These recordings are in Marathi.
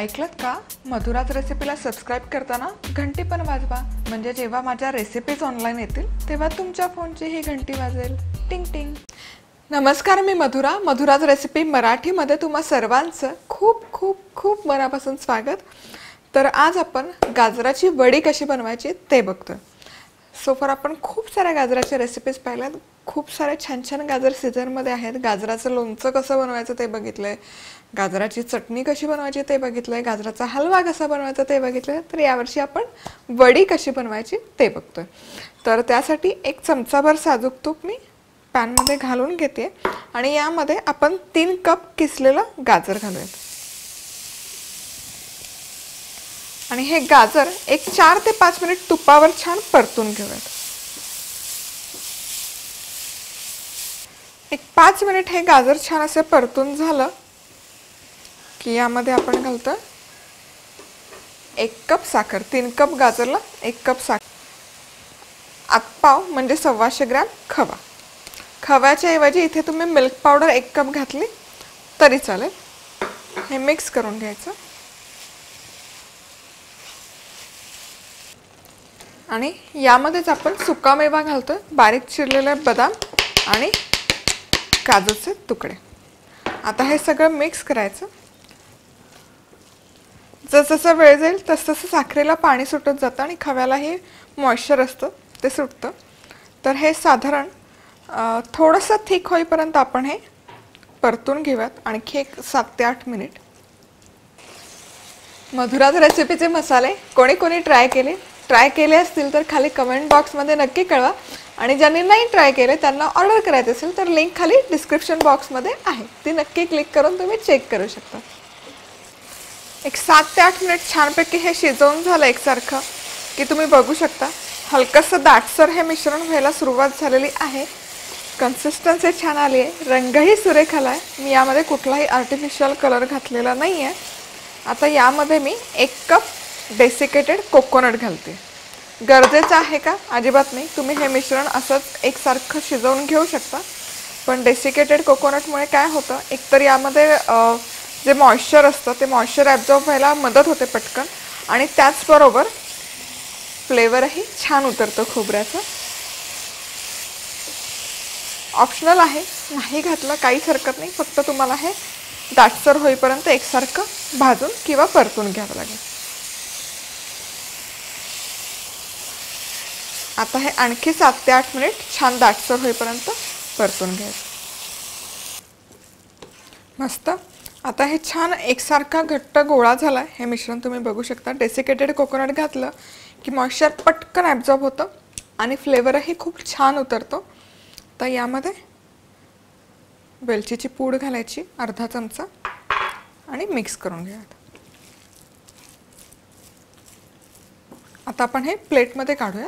ऐकलत का? मधुराज रेसिपीला सबस्क्राइब करताना घंटी पण वाजवा, म्हणजे जेव्हा माझ्या रेसिपीज ऑनलाईन येतील तेव्हा तुमच्या फोनची ही घंटी वाजेल. टिंग टिंग. नमस्कार, मी मधुराज रेसिपी मराठीमध्ये तुम्हा सर्वांचं खूप खूप खूप मनापासून स्वागत. तर आज आपण गाजराची वडी कशी बनवायची ते बघतोय. सो फॉर आपण खूप साऱ्या गाजराच्या रेसिपीज पाहिल्यात, खूप सारे छान छान गाजर सीझनमध्ये आहेत. गाजराचं लोणचं कसं बनवायचं ते बघितलंय, गाजराची चटणी कशी बनवायची ते बघितलंय, गाजराचा हलवा कसा बनवायचा ते बघितलंय. तर यावर्षी आपण वडी कशी बनवायची ते बघतोय. तर त्यासाठी 1 चमचाभर साजूक तूप मी पॅनमध्ये घालून घेते आणि यामध्ये आपण 3 कप किसलेलं गाजर घालूयात. आणि हे गाजर एक 4 ते 5 मिनिट तुपावर छान परतून घेऊयात. एक 5 मिनिट हे गाजर छान असे परतून झालं की यामध्ये आपण घालतो 1 कप साखर. 3 कप गाजरला 1 कप साखर. आतपाव म्हणजे 125 ग्रॅम खवा. खव्याच्या ऐवजी इथे तुम्ही मिल्क पावडर 1 कप घातली तरी चालेल. हे मिक्स करून घ्यायचं. आणि यामध्येच आपण सुकामेवा घालतोय, बारीक चिरलेले बदाम आणि काजूचे तुकडे. आता हे सगळं मिक्स करायचं. जसं वेळ जाईल तसं साखरेला पाणी सुटत जातं आणि खव्याला हे मॉइश्चर असतं ते सुटतं. तर हे साधारण थोडंसं थिक होईपर्यंत आपण हे परतून घेऊयात आणखी एक 7 ते 8 मिनिट. मधुराज रेसिपीचे मसाले कोणी कोणी ट्राय केले असतील तर खाली कमेंट बॉक्समध्ये नक्की कळवा. आणि ज्यांनी नाही ट्राय केले त्यांना ऑर्डर करायचे असेल तर लिंक खाली डिस्क्रिप्शन बॉक्समध्ये आहे, ती नक्की क्लिक करून तुम्ही चेक करू शकता. एक 7 ते 8 मिनिट छानपैकी हे शिजवून झालं एकसारखं की तुम्ही बघू शकता हलकंसं दाटसर हे मिश्रण व्हायला सुरुवात झालेली आहे. कन्सिस्टन्सी छान आली आहे, रंगही सुरेख आला आहे. मी यामध्ये कुठलाही आर्टिफिशियल कलर घातलेला नाही आहे. आता यामध्ये मी 1 कप डेसिकेटेड कोकोनट घालते. गरजेचं आहे का? अजिबात नाही. तुम्ही हे मिश्रण असंच एकसारखं शिजवून घेऊ शकता. पण डेसिकेटेड कोकोनटमुळे काय होतं, एकतर यामध्ये जे मॉइश्चर असतं ते मॉइश्चर ॲब्झॉर्ब व्हायला मदत होते पटकन, आणि त्याचबरोबर फ्लेवरही छान उतरतो खोबऱ्याचा. ऑप्शनल आहे, नाही घातलं काहीच हरकत नाही. फक्त तुम्हाला हे दाटसर होईपर्यंत एकसारखं भाजून किंवा परतून घ्यावं लागेल. आता हे आणखी 7 ते 8 मिनिट छान दाटसर होईपर्यंत परतून घ्यायचं. मस्त. आता हे छान एकसारखा घट्ट गोळा झाला. हे मिश्रण तुम्ही बघू शकता. डेसिकेटेड कोकोनट घातलं की मॉइश्चर पटकन ॲब्झॉर्ब होतं आणि फ्लेवरही खूप छान उतरतो. तर यामध्ये वेलचीची पूड घालायची अर्धा चमचा आणि मिक्स करून घ्यायचं. आता आपण हे प्लेटमध्ये काढूयात.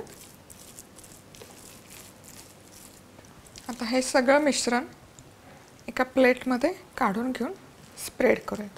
आता हे सगळं मिश्रण एका प्लेटमध्ये काढून घेऊन स्प्रेड करूयात.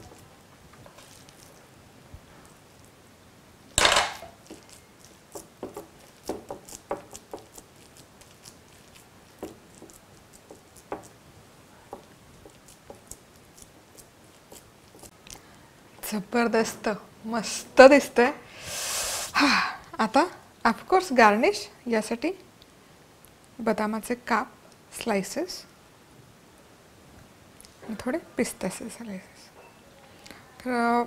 जबरदस्त मस्त दिसतंय. आता ऑफकोर्स गार्निश यासाठी बदामाचे काप स्लाइसेस आणि थोडे पिस्त्याचे स्लाइसेस. तर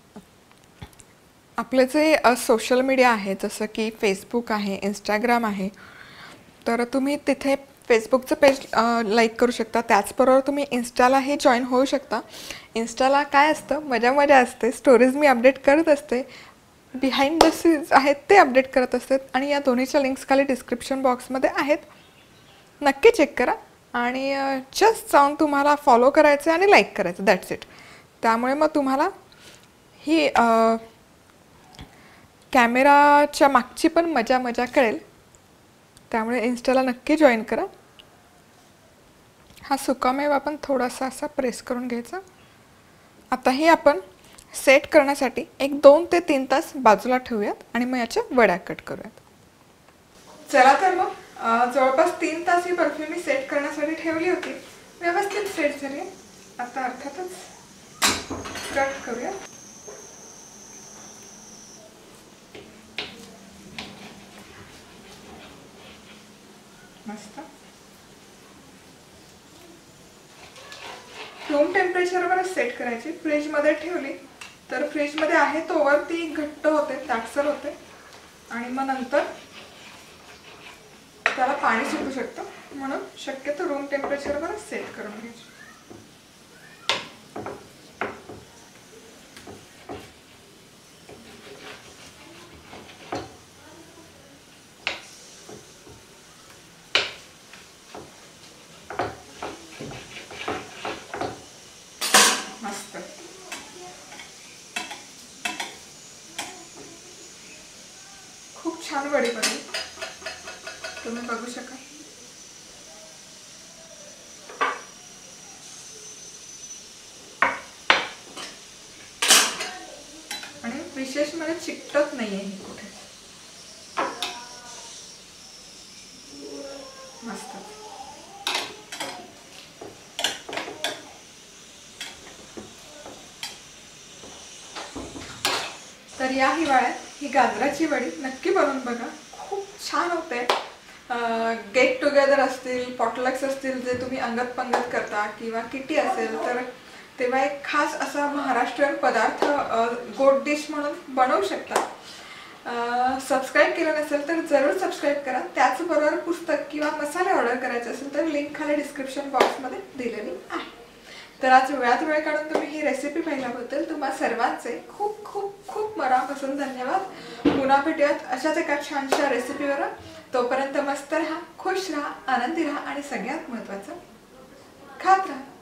आपले जे सोशल मीडिया आहे जसं की फेसबुक आहे, इंस्टाग्राम आहे, तर तुम्ही तिथे फेसबुकचं पेज लाईक करू शकता. त्याचबरोबर तुम्ही इन्स्टालाही जॉईन होऊ शकता. इन्स्टाला काय असतं, मजा असते. स्टोरीज मी अपडेट करत असते, बिहाइंड द सीन्स आहेत ते अपडेट करत असते. आणि या दोन्हीच्या लिंक्स खाली डिस्क्रिप्शन बॉक्समध्ये आहेत, नक्की चेक करा. आणि जस्ट जाऊन तुम्हाला फॉलो करायचं आणि लाईक करायचं, दॅट्स इट. त्यामुळे मग तुम्हाला ही कॅमेराच्या मागची पण मजा कळेल. त्यामुळे इन्स्टाला नक्की जॉईन करा. हा सुकामेवा आपण थोडासा असा प्रेस करून घ्यायचा. आता हे आपण सेट करण्यासाठी एक 2 ते 3 तास बाजूला ठेवूयात आणि मग याच्या वड्या कट करूयात. चला तर मग जवळपास 3 तास ही बर्फी मी सेट करण्यासाठी ठेवली होती. व्यवस्थित सेट झाली. आता अर्थातच कट करूया. मस्त. रूम टेम्परेचरवरच सेट करायची. फ्रीजमध्ये ठेवली तर फ्रीजमध्ये आहे तोवर ती घट्ट होते, दाटसर होते आणि मग नंतर त्याला पाणी सुटू शकतं. म्हणून शक्यतो रूम टेम्परेचरवरच सेट करून घ्यायची. मस्त. खूप छान वडी बनली, तुम्ही बघू शकाल. आणि विशेष म्हणजे चिकटत नाहीये ही कुठे. मस्त. तर या हिवाळ्यात ही गाजराची वडी नक्की बनवून बघा, खूप छान होते. गेट टुगेदर असतील, पॉटलक्स असतील जे तुम्ही अंगत पंगत करता किंवा किटी असेल तर तेव्हा एक खास असा महाराष्ट्रीयन पदार्थ गोड डिश म्हणून बनवू शकता. सबस्क्राईब केलं नसेल तर जरूर सबस्क्राईब करा. त्याचबरोबर पुस्तक किंवा मसाले ऑर्डर करायचे असेल तर लिंक खाली डिस्क्रिप्शन बॉक्समध्ये दिलेली आहे. तर आज वेळात वेळ काढून तुम्ही ही रेसिपी पाहिल्याबद्दल तुम्हा सर्वांचे खूप खूप खूप मनापासून धन्यवाद. पुन्हा भेटूयात अशाच एका छानशा रेसिपीवर. तोपर्यंत मस्त राहा, खुश राहा, आनंदी राहा आणि सगळ्यात महत्त्वाचं खात राहा.